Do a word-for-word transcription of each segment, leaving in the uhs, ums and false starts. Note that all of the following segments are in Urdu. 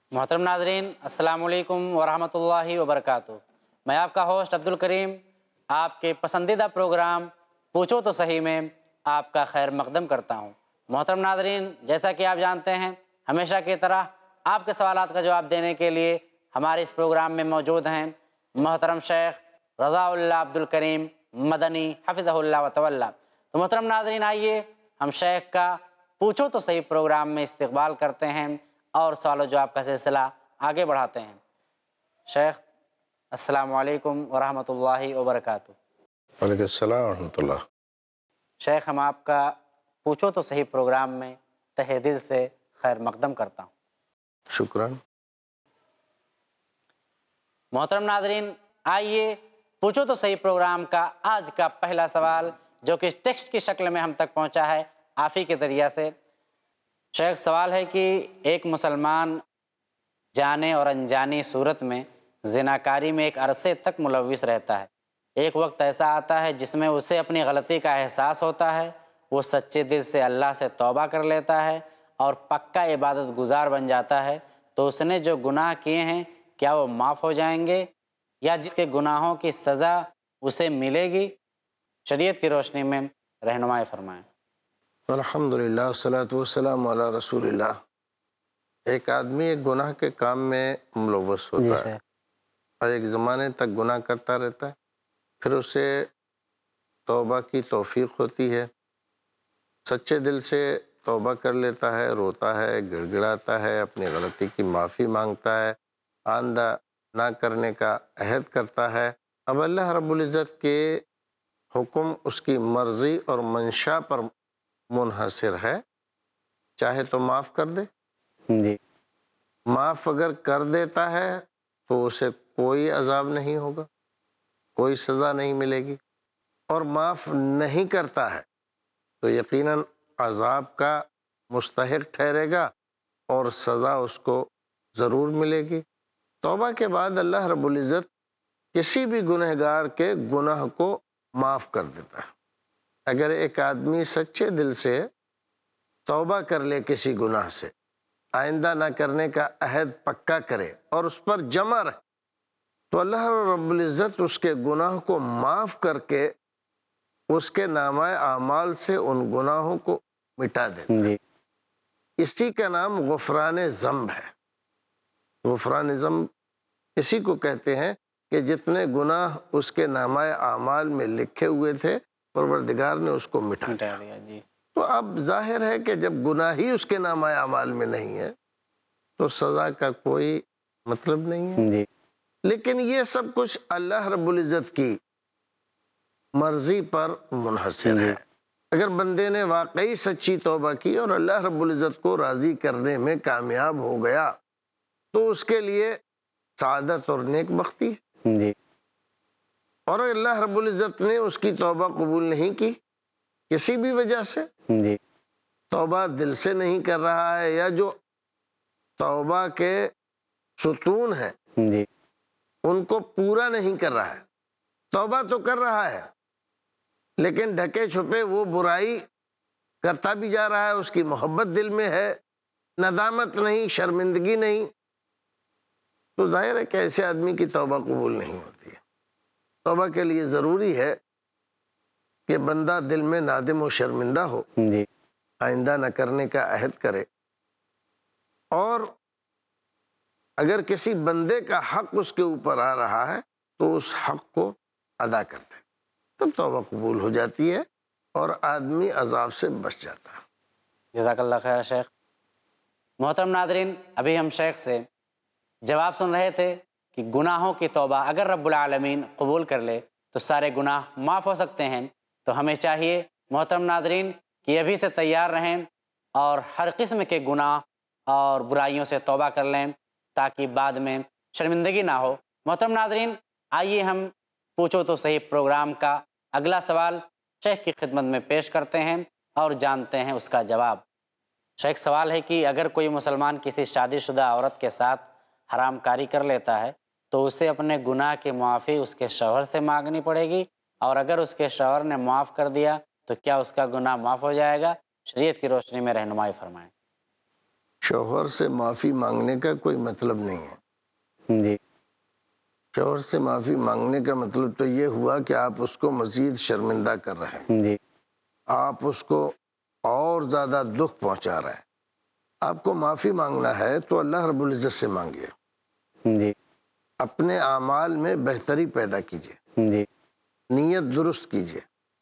मोहतरम नाजरीन, अस्सलाम वालेकुम वरहमतुल्लाहि वबरकातुहू। मैं आपका होस्ट अब्दुल करीम आपके पसंदीदा प्रोग्राम पूछो तो सही में आपका खैर मकदम करता हूँ। मोहतरम नाजरीन, जैसा कि आप जानते हैं, हमेशा की तरह आपके सवालात का जवाब देने के लिए हमारे इस प्रोग्राम में मौजूद हैं मोहतरम शेख रज़ाउल्लाह अब्दुल करीम मदनी हफ़िज़हुल्लाह व तवल्ला। तो मोहतरम नाजरीन, आइए हम शेख का पूछो तो सही प्रोग्राम में इस्तकबाल करते हैं और सवाल जवाब का सिलसिला आगे बढ़ाते हैं। शेख, अस्सलामु अलैकुम वरहमतुल्लाहि वबरकातुहू। वालेकुम अस्सलाम वरहमतुल्लाह। शेख, हम आपका पूछो तो सही प्रोग्राम में तहे दिल से खैर मकदम करता हूँ। शुक्रान। मोहतरम नाजरीन, आइए पूछो तो सही प्रोग्राम का आज का पहला सवाल, जो कि टेक्स्ट की शक्ल में हम तक पहुँचा है आप ही के ज़रिया से। शेख, सवाल है कि एक मुसलमान जाने और अनजानी सूरत में ज़िनाकारी में एक अरसे तक मुलव्विस रहता है। एक वक्त ऐसा आता है जिसमें उसे अपनी गलती का एहसास होता है, वो सच्चे दिल से अल्लाह से तौबा कर लेता है और पक्का इबादत गुजार बन जाता है। तो उसने जो गुनाह किए हैं, क्या वो माफ़ हो जाएंगे या जिसके गुनाहों की सज़ा उसे मिलेगी? शरीयत की रोशनी में रहनुमाई फरमाएँ। अल्हम्दुलिल्लाह वस्सलातु वस्सलामु अला रसूलिल्लाह। एक आदमी एक गुनाह के काम में मुलव्वस होता है और एक ज़माने तक गुनाह करता रहता है, फिर उसे तौबा की तौफीक होती है, सच्चे दिल से तौबा कर लेता है, रोता है, गिड़गिड़ाता है, अपनी गलती की माफ़ी मांगता है, आइंदा ना करने का अहद करता है। अब अल्लाह रब्बुल इज़्ज़त के हुक्म उसकी मर्ज़ी और मंशा पर मुनहसर है, चाहे तो माफ़ कर दे। जी। माफ़ अगर कर देता है तो उसे कोई अज़ाब नहीं होगा, कोई सज़ा नहीं मिलेगी, और माफ़ नहीं करता है तो यकीनन अज़ाब का मुस्तहिक़ ठहरेगा और सज़ा उसको ज़रूर मिलेगी। तौबा के बाद अल्लाह रब्बुल इज़्ज़त किसी भी गुनहगार के गुनाह को माफ़ कर देता है। अगर एक आदमी सच्चे दिल से तौबा कर ले किसी गुनाह से, आइंदा ना करने का अहद पक्का करे और उस पर जमा रहे, तो अल्लाह रब्बुल इज़्ज़त उसके गुनाह को माफ़ करके उसके नामा आमाल से उन गुनाहों को मिटा देता है। जी। इसी का नाम गुफ़रान ज़ंब है। गुफ़रान ज़ंब इसी को कहते हैं कि जितने गुनाह उसके नामा आमाल में लिखे हुए थे, परवरदिगार ने उसको मिटा दिया। जी। तो अब जाहिर है कि जब गुनाह ही उसके नामा आमाल में नहीं है तो सज़ा का कोई मतलब नहीं है। जी। लेकिन ये सब कुछ अल्लाह रब्बुल इज़्ज़त की मर्ज़ी पर मुनहसर है। अगर बंदे ने वाकई सच्ची तौबा की और अल्लाह रब्बुल इज़्ज़त को राज़ी करने में कामयाब हो गया तो उसके लिए सादत और नेक बख्ती है। जी। और अल्लाह रब्बुल इज़्ज़त ने उसकी तौबा कबूल नहीं की किसी भी वजह से, जी। तौबा दिल से नहीं कर रहा है, या जो तौबा के सुतून हैं जी। उनको पूरा नहीं कर रहा है, तौबा तो कर रहा है लेकिन ढके छुपे वो बुराई करता भी जा रहा है, उसकी मोहब्बत दिल में है, नदामत नहीं, शर्मिंदगी नहीं, तो जाहिर है कि ऐसे आदमी की तौबा कबूल नहीं होती है। तौबा के लिए ज़रूरी है कि बंदा दिल में नादिम और शर्मिंदा हो, जी। आइंदा न करने का अहद करे, और अगर किसी बंदे का हक उसके ऊपर आ रहा है तो उस हक को अदा कर दे, तब तौबा कबूल हो जाती है और आदमी अजाब से बच जाता है। जज़ाकल्लाह खैर शेख। मोहतरम नादरीन, अभी हम शेख से जवाब सुन रहे थे कि गुनाहों की तौबा अगर रब्बुल आलमीन कबूल कर ले तो सारे गुनाह माफ़ हो सकते हैं। तो हमें चाहिए मोहतरम नादरीन कि अभी से तैयार रहें और हर किस्म के गुनाह और बुराइयों से तौबा कर लें ताकि बाद में शर्मिंदगी ना हो। मोहतरम नादरीन, आइए हम पूछो तो सही प्रोग्राम का अगला सवाल शेख की खिदमत में पेश करते हैं और जानते हैं उसका जवाब। शेख, सवाल है कि अगर कोई मुसलमान किसी शादीशुदा औरत के साथ हरामकारी कर लेता है तो उसे अपने गुनाह की माफ़ी उसके शौहर से मांगनी पड़ेगी, और अगर उसके शौहर ने माफ़ कर दिया तो क्या उसका गुनाह माफ़ हो जाएगा? शरीयत की रोशनी में रहनुमाई फरमाएं। شوہر سے معافی مانگنے کا کوئی مطلب نہیں ہے۔ جی شوہر سے معافی مانگنے کا مطلب تو یہ ہوا کہ آپ اس کو مزید شرمندہ کر رہے ہیں، جی آپ اس کو اور زیادہ دکھ پہنچا رہے ہیں۔ آپ کو معافی مانگنا ہے تو اللہ رب العزت سے مانگیے، جی اپنے اعمال میں بہتری پیدا کیجیے، جی نیت درست کیجیے،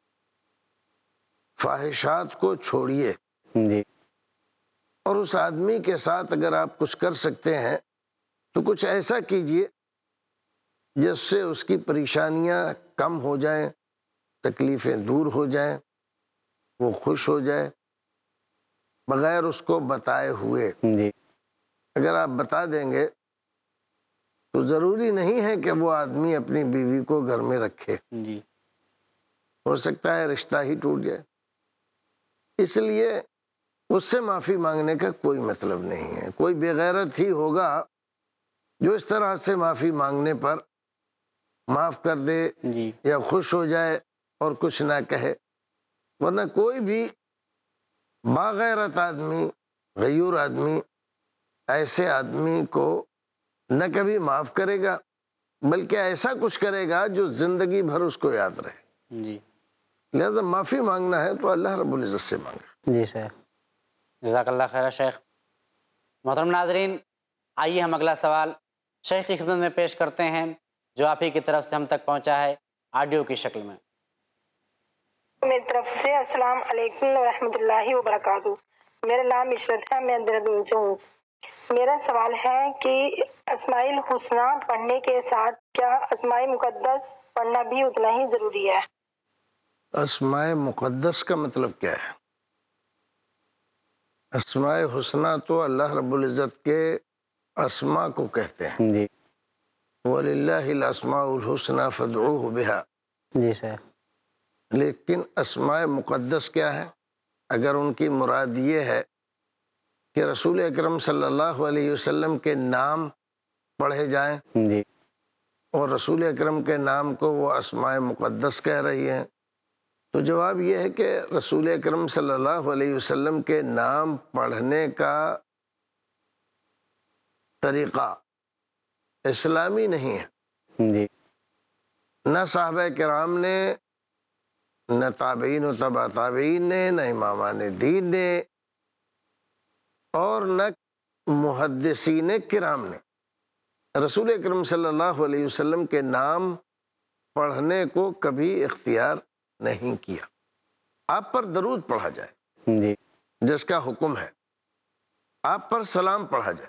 فاحشات کو چھوڑیے، جی اور اس آدمی کے ساتھ اگر آپ کچھ کر سکتے ہیں تو کچھ ایسا کیجیے جس سے اس کی پریشانیاں کم ہو جائیں، تکلیفیں دور ہو جائیں، وہ خوش ہو جائے، بغیر اس کو بتائے ہوئے۔ جی اگر آپ بتا دیں گے تو ضروری نہیں ہے کہ وہ آدمی اپنی بیوی کو گھر میں رکھے، جی ہو سکتا ہے رشتہ ہی ٹوٹ جائے۔ اس لیے اس سے معافی مانگنے کا کوئی مطلب نہیں ہے۔ کوئی بے غیرت ہی ہوگا جو اس طرح سے معافی مانگنے پر معاف کر دے جی یا خوش ہو جائے اور کچھ نہ کہے، ورنہ کوئی بھی باغیرت آدمی، غیور آدمی، ایسے آدمی کو نہ کبھی معاف کرے گا بلکہ ایسا کچھ کرے گا جو زندگی بھر اس کو یاد رہے۔ جی لہذا معافی مانگنا ہے تو اللہ رب العزت سے مانگے۔ جی شیخ، جزاک اللہ خیر شیخ۔ محترم ناظرین، آئیے ہم اگلا سوال شیخ کی خدمت میں پیش کرتے ہیں جو آپ ہی کی طرف سے ہم تک پہنچا ہے آڈیو کی شکل میں۔ میری طرف سے السلام علیکم ورحمۃ اللہ وبرکاتہ۔ میرا نام عشرت ہے، میں دہرادون سے ہوں۔ میرا سوال ہے کہ اسماء الحسنہ پڑھنے کے ساتھ کیا اسماء مقدس پڑھنا بھی اتنا ہی ضروری ہے؟ اسماء مقدس کا مطلب کیا ہے؟ اسماء حسنہ تو اللہ رب العزت کے اسماء کو کہتے ہیں۔ جی وَلِلَّهِ الْأَسْمَاءُ الْحُسْنَى فَادْعُوهُ بِهَا۔ جی شیخ، لیکن اسماء مقدس کیا ہے؟ اگر ان کی مراد یہ ہے کہ رسول اکرم صلی اللہ علیہ وسلم کے نام پڑھے جائیں جی اور رسول اکرم کے نام کو وہ اسماء مقدس کہہ رہی ہیں، تو جواب یہ ہے کہ رسول اکرم صلی اللہ علیہ وسلم کے نام پڑھنے کا طریقہ اسلامی نہیں ہے۔ جی نہ صحابہ کرام نے، نہ تابعین و تبع تابعین نے، نہ امامان دین نے، اور نہ محدثین کرام نے رسول اکرم صلی اللہ علیہ وسلم کے نام پڑھنے کو کبھی اختیار نہیں کیا۔ آپ پر درود پڑھا جائے جی جس کا حکم ہے، آپ پر سلام پڑھا جائے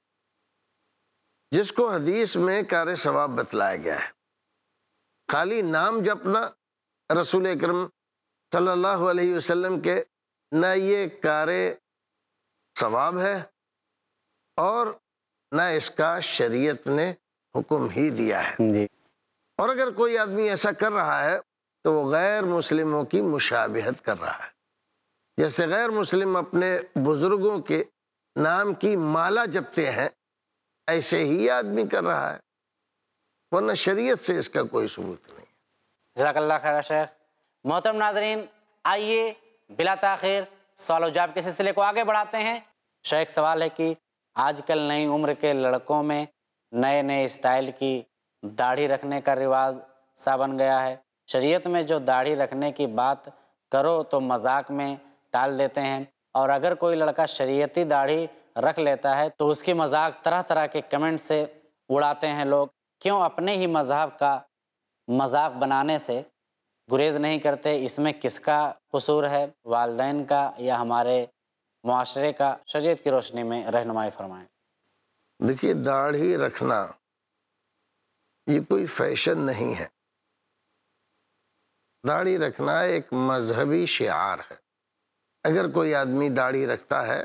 جس کو حدیث میں کار ثواب بتلایا گیا ہے۔ خالی نام جپنا رسول اکرم صلی اللہ علیہ وسلم کے، نہ یہ کار ثواب ہے اور نہ اس کا شریعت نے حکم ہی دیا ہے۔ جی اور اگر کوئی آدمی ایسا کر رہا ہے تو وہ غیر مسلموں کی مشابہت کر رہا ہے، جیسے غیر مسلم اپنے بزرگوں کے نام کی مالا جپتے ہیں، ایسے ہی آدمی کر رہا ہے، ورنہ شریعت سے اس کا کوئی ثبوت نہیں ہے۔ جزاک اللہ خیر شیخ۔ محترم ناظرین، آئیے بلا تاخیر سوال و جواب کے سلسلے کو آگے بڑھاتے ہیں۔ شیخ، سوال ہے کہ آج کل نئی عمر کے لڑکوں میں نئے نئے اسٹائل کی داڑھی رکھنے کا رواج سا بن گیا ہے۔ شریعت میں جو داڑھی رکھنے کی بات کرو تو مذاق میں ٹال دیتے ہیں، اور اگر کوئی لڑکا شریعتی داڑھی رکھ لیتا ہے تو اس کی مذاق طرح طرح کے کمنٹ سے اڑاتے ہیں لوگ۔ کیوں اپنے ہی مذہب کا مذاق بنانے سے گریز نہیں کرتے؟ اس میں کس کا قصور ہے، والدین کا یا ہمارے معاشرے کا؟ شریعت کی روشنی میں رہنمائی فرمائیں۔ دیکھیے، داڑھی رکھنا یہ کوئی فیشن نہیں ہے۔ داڑھی رکھنا ایک مذہبی شعار ہے۔ اگر کوئی آدمی داڑھی رکھتا ہے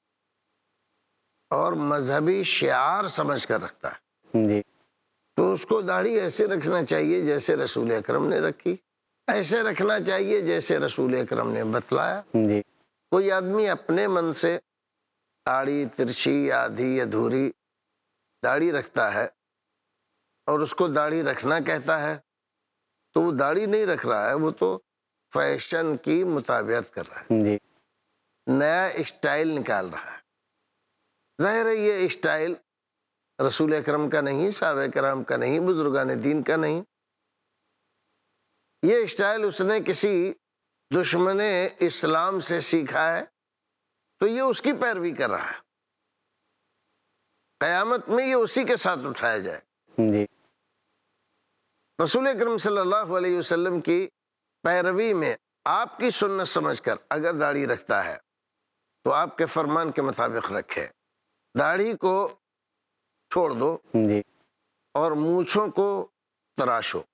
اور مذہبی شعار سمجھ کر رکھتا ہے جی تو اس کو داڑھی ایسے رکھنا چاہیے جیسے رسول اکرم نے رکھی، ایسے رکھنا چاہیے جیسے رسول اکرم نے بتلایا۔ جی کوئی آدمی اپنے من سے داڑھی ترچھی، آدھی ادھوری داڑھی رکھتا ہے اور اس کو داڑھی رکھنا کہتا ہے تو وہ داڑھی نہیں رکھ رہا ہے، وہ تو فیشن کی مطابقت کر رہا ہے، جی نیا اسٹائل نکال رہا ہے۔ ظاہر ہے یہ اسٹائل رسول اکرم کا نہیں، صحابہ کرام کا نہیں، بزرگان دین کا نہیں، یہ اسٹائل اس نے کسی دشمن اسلام سے سیکھا ہے، تو یہ اس کی پیروی کر رہا ہے، قیامت میں یہ اسی کے ساتھ اٹھایا جائے۔ جی رسول اکرم صلی اللہ علیہ وسلم کی پیروی میں آپ کی سنت سمجھ کر اگر داڑھی رکھتا ہے تو آپ کے فرمان کے مطابق رکھے، داڑھی کو چھوڑ دو جی اور مونچھوں کو تراشو،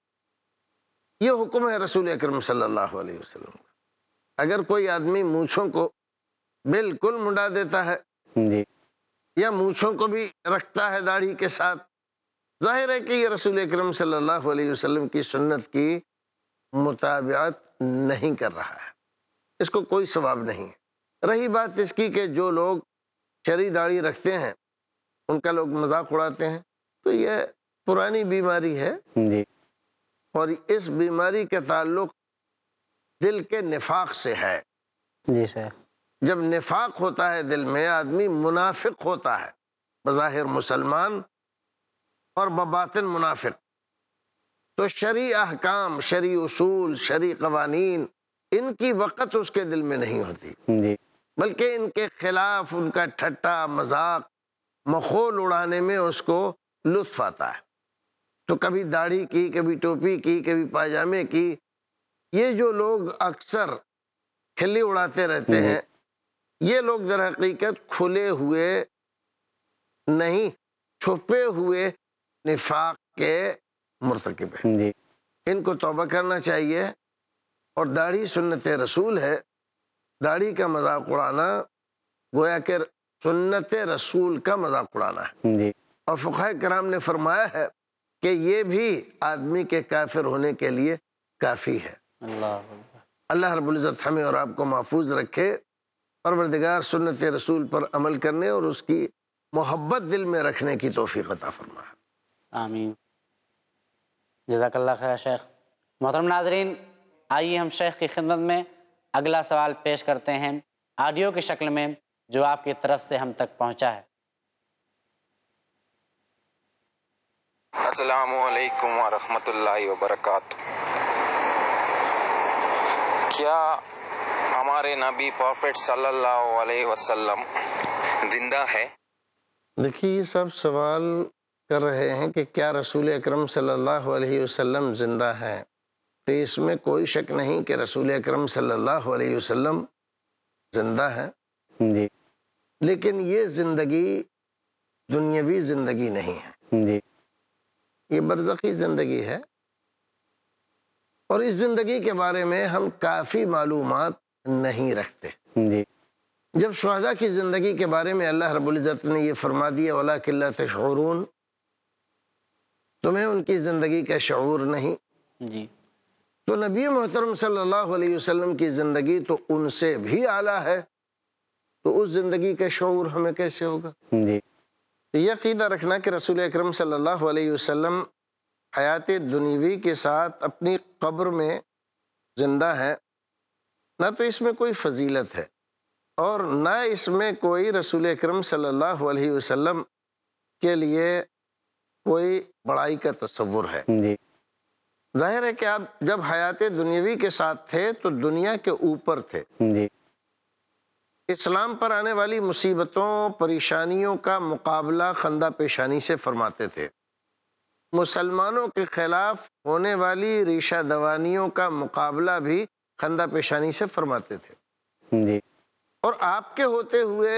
یہ حکم ہے رسول اکرم صلی اللہ علیہ وسلم کا۔ اگر کوئی آدمی مونچھوں کو بالکل منڈا دیتا ہے جی یا مونچھوں کو بھی رکھتا ہے داڑھی کے ساتھ، ظاہر ہے کہ یہ رسول اکرم صلی اللہ علیہ وسلم کی سنت کی مطابقت نہیں کر رہا ہے، اس کو کوئی ثواب نہیں ہے۔ رہی بات اس کی کہ جو لوگ شرعی داڑھی رکھتے ہیں ان کا لوگ مذاق اڑاتے ہیں، تو یہ پرانی بیماری ہے، جی اور اس بیماری کا تعلق دل کے نفاق سے ہے۔ جی شیخ، جب نفاق ہوتا ہے دل میں، آدمی منافق ہوتا ہے، بظاہر مسلمان اور بباطن منافق، تو شرعی احکام، شرعی اصول، شرعی قوانین ان کی وقت اس کے دل میں نہیں ہوتی، جی بلکہ ان کے خلاف ان کا ٹھٹا مذاق مخول اڑانے میں اس کو لطف آتا ہے۔ تو کبھی داڑھی کی، کبھی ٹوپی کی، کبھی پاجامے کی، یہ جو لوگ اکثر کھلی اڑاتے رہتے ہیں، یہ لوگ در حقیقت کھلے ہوئے نہیں، چھپے ہوئے نفاق کے مرتکب ہیں۔ جی ان کو توبہ کرنا چاہیے، اور داڑھی سنت رسول ہے، داڑھی کا مذاق اڑانا گویا کہ سنت رسول کا مذاق اڑانا ہے۔ جی اور فقہاء کرام نے فرمایا ہے کہ یہ بھی آدمی کے کافر ہونے کے لیے کافی ہے۔ اللہ اللہ رب العزت ہمیں اور آپ کو محفوظ رکھے، پروردگار سنت رسول پر عمل کرنے اور اس کی محبت دل میں رکھنے کی توفیق عطا فرمائے۔ آمین، جزاک اللہ خیر شیخ۔ محترم ناظرین، آئیے ہم شیخ کی خدمت میں اگلا سوال پیش کرتے ہیں آڈیو کی شکل میں، جو آپ کی طرف سے ہم تک پہنچا ہے۔ السلام علیکم ورحمۃ اللہ وبرکاتہ۔ کیا ہمارے نبی پروفٹ صلی اللہ علیہ وسلم زندہ ہے؟ دیکھیے، یہ سب سوال کر رہے ہیں کہ کیا رسول اکرم صلی اللہ علیہ وسلم زندہ ہے، تو اس میں کوئی شک نہیں کہ رسول اکرم صلی اللہ علیہ وسلم زندہ ہے، جی لیکن یہ زندگی دنیاوی زندگی نہیں ہے، جی یہ برزخی زندگی ہے، اور اس زندگی کے بارے میں ہم کافی معلومات نہیں رکھتے۔ جی جب شہداء کی زندگی کے بارے میں اللہ رب العزت نے یہ فرما دیا وَلَٰكِن لَا تَشْعُرُونَ، تمہیں ان کی زندگی کا شعور نہیں، جی تو نبی محترم صلی اللہ علیہ وسلم کی زندگی تو ان سے بھی اعلیٰ ہے، تو اس زندگی کا شعور ہمیں کیسے ہوگا؟ جی یہ عقیدہ رکھنا کہ رسول اکرم صلی اللہ علیہ وسلم حیات دنیوی کے ساتھ اپنی قبر میں زندہ ہے، نہ تو اس میں کوئی فضیلت ہے، اور نہ اس میں کوئی رسول اکرم صلی اللہ علیہ وسلم کے لیے کوئی بڑائی کا تصور ہے۔ جی ظاہر ہے کہ آپ جب حیات دنیاوی کے ساتھ تھے تو دنیا کے اوپر تھے، جی اسلام پر آنے والی مصیبتوں پریشانیوں کا مقابلہ خندہ پیشانی سے فرماتے تھے، مسلمانوں کے خلاف ہونے والی ریشہ دوانیوں کا مقابلہ بھی خندہ پیشانی سے فرماتے تھے، جی اور آپ کے ہوتے ہوئے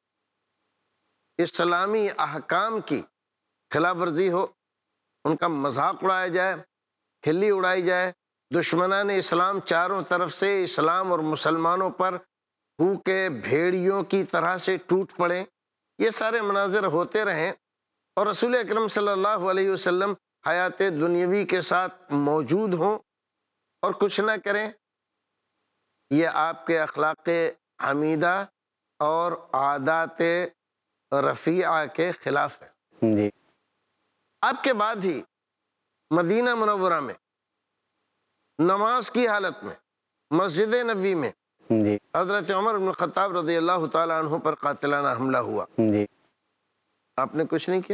اسلامی احکام کی خلاف ورزی ہو، ان کا مذاق اڑایا جائے، کھلی اڑائی جائے، دشمنان اسلام چاروں طرف سے اسلام اور مسلمانوں پر بھوکے بھیڑیوں کی طرح سے ٹوٹ پڑیں، یہ سارے مناظر ہوتے رہیں، اور رسول اکرم صلی اللہ علیہ وسلم حیات دنیاوی کے ساتھ موجود ہوں اور کچھ نہ کریں، یہ آپ کے اخلاق حمیدہ اور عادات رفیعہ کے خلاف ہے۔ جی آپ کے بعد ہی مدینہ منورہ میں نماز کی حالت میں مسجد نبوی میں جی حضرت عمر بن الخطاب رضی اللہ تعالیٰ عنہ پر قاتلانہ حملہ ہوا، جی آپ نے کچھ نہیں کیا۔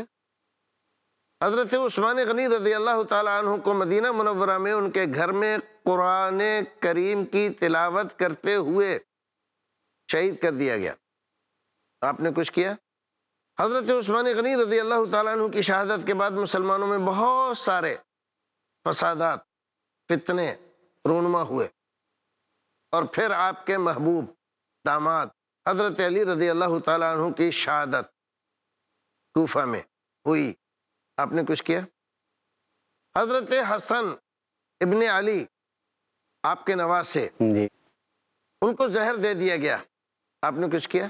حضرت عثمان غنی رضی اللہ تعالیٰ عنہ کو مدینہ منورہ میں ان کے گھر میں قرآن کریم کی تلاوت کرتے ہوئے شہید کر دیا گیا، آپ نے کچھ کیا؟ حضرت عثمان غنی رضی اللہ تعالیٰ عنہ کی شہادت کے بعد مسلمانوں میں بہت سارے فسادات، فتنے رونما ہوئے، اور پھر آپ کے محبوب داماد حضرت علی رضی اللہ تعالیٰ عنہ کی شہادت کوفہ میں ہوئی، آپ نے کچھ کیا؟ حضرت حسن ابن علی آپ کے نواسے، جی ان کو زہر دے دیا گیا، آپ نے کچھ کیا؟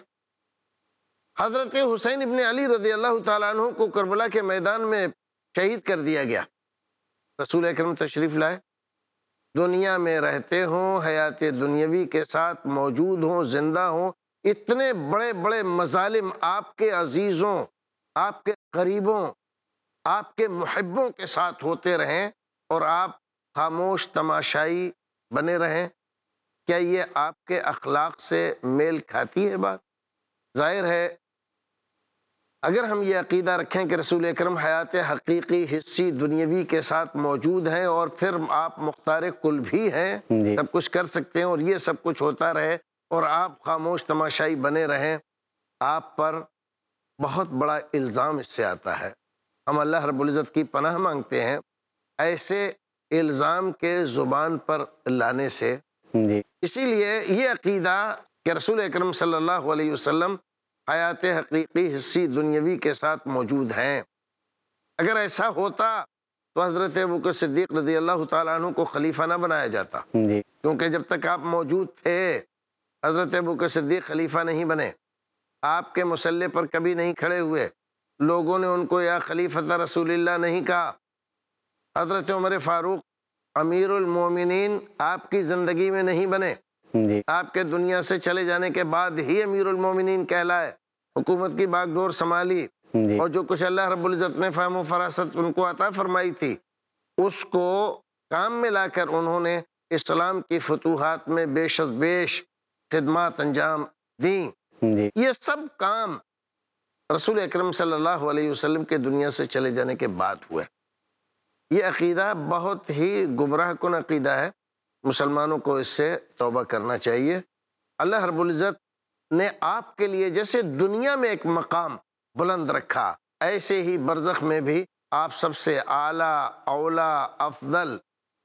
حضرت حسین ابن علی رضی اللہ تعالیٰ عنہ کو کربلا کے میدان میں شہید کر دیا گیا، رسول اکرم تشریف لائے، دنیا میں رہتے ہوں، حیات دنیاوی کے ساتھ موجود ہوں، زندہ ہوں، اتنے بڑے بڑے مظالم آپ کے عزیزوں، آپ کے قریبوں، آپ کے محبوں کے ساتھ ہوتے رہیں اور آپ خاموش تماشائی بنے رہیں، کیا یہ آپ کے اخلاق سے میل کھاتی ہے بات؟ ظاہر ہے اگر ہم یہ عقیدہ رکھیں کہ رسول اکرم حیات حقیقی حصی دنیاوی کے ساتھ موجود ہیں اور پھر آپ مختار کل بھی ہیں، جی سب کچھ کر سکتے ہیں، اور یہ سب کچھ ہوتا رہے اور آپ خاموش تماشائی بنے رہیں، آپ پر بہت بڑا الزام اس سے آتا ہے۔ ہم اللہ رب العزت کی پناہ مانگتے ہیں ایسے الزام کے زبان پر لانے سے۔ جی اسی لیے یہ عقیدہ کہ رسول اکرم صلی اللہ علیہ وسلم حیات حقیقی حصی دنیاوی کے ساتھ موجود ہیں، اگر ایسا ہوتا تو حضرت ابوبکر صدیق رضی اللہ تعالیٰ عنہ کو خلیفہ نہ بنایا جاتا، جی کیونکہ جب تک آپ موجود تھے حضرت ابوبکر صدیق خلیفہ نہیں بنے، آپ کے مسلح پر کبھی نہیں کھڑے ہوئے، لوگوں نے ان کو یا خلیفۃ رسول اللہ نہیں کہا۔ حضرت عمر فاروق امیر المومنین آپ کی زندگی میں نہیں بنے، جی آپ کے دنیا سے چلے جانے کے بعد ہی امیر المومنین کہلائے، حکومت کی باغ ڈور سنبھالی، جی اور جو کچھ اللہ رب العزت نے فہم و فراست ان کو عطا فرمائی تھی اس کو کام میں لا کر انہوں نے اسلام کی فتوحات میں بیش از بیش خدمات انجام دیں۔ جی یہ سب کام رسول اکرم صلی اللہ علیہ وسلم کے دنیا سے چلے جانے کے بعد ہوئے۔ یہ عقیدہ بہت ہی گمراہ کن عقیدہ ہے، مسلمانوں کو اس سے توبہ کرنا چاہیے۔ اللہ رب العزت نے آپ کے لیے جیسے دنیا میں ایک مقام بلند رکھا، ایسے ہی برزخ میں بھی آپ سب سے اعلیٰ اولیٰ افضل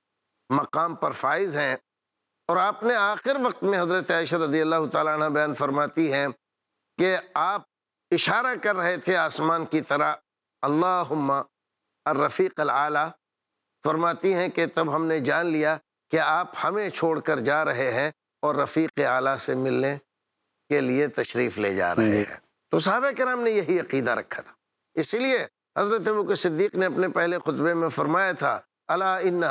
مقام پر فائز ہیں۔ اور آپ نے آخر وقت میں حضرت عائشہ رضی اللہ تعالیٰ عنہ بیان فرماتی ہیں کہ آپ اشارہ کر رہے تھے آسمان کی طرح، اللہم الرفیق العالی، فرماتی ہیں کہ تب ہم نے جان لیا کہ آپ ہمیں چھوڑ کر جا رہے ہیں اور رفیق اعلیٰ سے ملنے کے لیے تشریف لے جا رہے ہیں۔ تو صحابہ کرام نے یہی عقیدہ رکھا تھا، اسی لیے حضرت ابوبکر صدیق نے اپنے پہلے خطبے میں فرمایا تھا، الا ان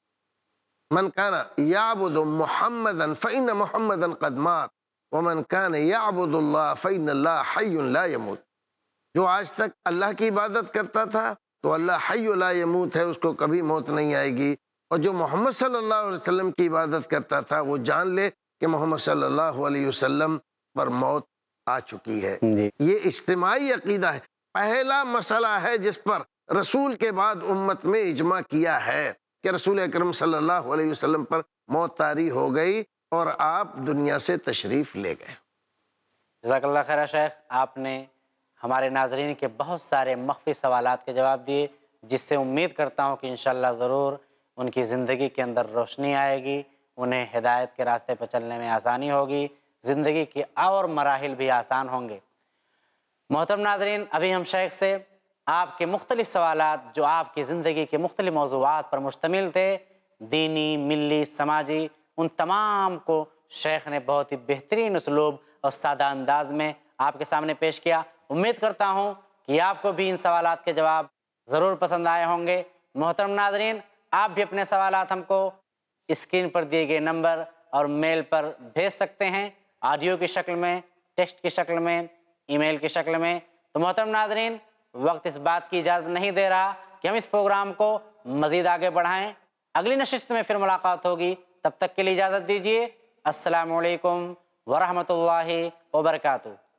من کان یعبد محمدا فإن محمدا قد مات ومن کان یعبد اللہ فإن اللہ حی لا یموت۔ جو آج تک اللہ کی عبادت کرتا تھا تو اللہ حی لا یموت ہے، اس کو کبھی موت نہیں آئے گی، اور جو محمد صلی اللہ علیہ وسلم کی عبادت کرتا تھا وہ جان لے کہ محمد صلی اللہ علیہ وسلم پر موت آ چکی ہے۔ جی یہ اجتماعی عقیدہ ہے، پہلا مسئلہ ہے جس پر رسول کے بعد امت میں اجماع کیا ہے کہ رسول اکرم صلی اللہ علیہ وسلم پر موت طاری ہو گئی اور آپ دنیا سے تشریف لے گئے۔ جزاک اللہ خیر شیخ، آپ نے ہمارے ناظرین کے بہت سارے مخفی سوالات کے جواب دیے، جس سے امید کرتا ہوں کہ انشاءاللہ ضرور ان کی زندگی کے اندر روشنی آئے گی، انہیں ہدایت کے راستے پر چلنے میں آسانی ہوگی، زندگی کے اور مراحل بھی آسان ہوں گے۔ محترم ناظرین، ابھی ہم شیخ سے آپ کے مختلف سوالات جو آپ کی زندگی کے مختلف موضوعات پر مشتمل تھے، دینی، ملی، سماجی، ان تمام کو شیخ نے بہت ہی بہترین اسلوب اور سادہ انداز میں آپ کے سامنے پیش کیا۔ امید کرتا ہوں کہ آپ کو بھی ان سوالات کے جواب ضرور پسند آئے ہوں گے۔ محترم ناظرین، آپ بھی اپنے سوالات ہم کو اسکرین پر دیے گئے نمبر اور میل پر بھیج سکتے ہیں، آڈیو کی شکل میں، ٹیکسٹ کی شکل میں، ای میل کی شکل میں۔ تو محترم ناظرین، وقت اس بات کی اجازت نہیں دے رہا کہ ہم اس پروگرام کو مزید آگے بڑھائیں۔ اگلی نشست میں پھر ملاقات ہوگی، تب تک کے لیے اجازت دیجیے۔ السلام علیکم ورحمۃ اللہ وبرکاتہ۔